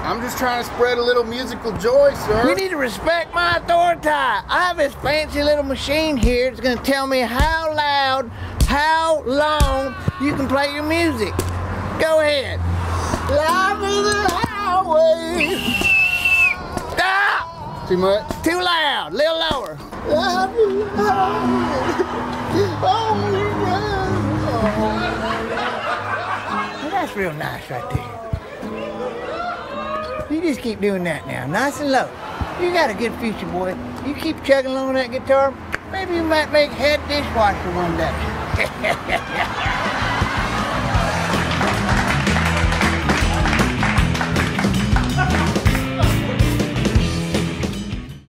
I'm just trying to spread a little musical joy, sir. You need to respect my authority. I have this fancy little machine here that's gonna tell me how loud, how long you can play your music. Go ahead. Live in the highway. Stop! Too much? Too loud, a little lower. Live in the highway. Well, that's real nice right there. You just keep doing that now, nice and low. You got a good future, boy. You keep chugging along that guitar, maybe you might make head dishwasher one day.